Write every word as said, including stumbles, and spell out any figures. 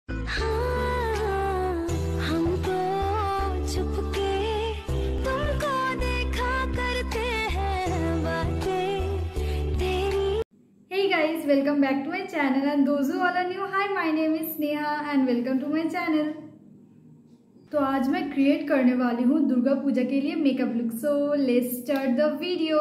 हाँ, हमको छुपके तुमको देखा करते हैं बातें तेरी। Hey guys, welcome back to my channel and those who all are new, hi, my name is Sneha and welcome to my channel। तो आज मैं क्रिएट करने वाली हूँ दुर्गा पूजा के लिए makeup look. So let's start the video.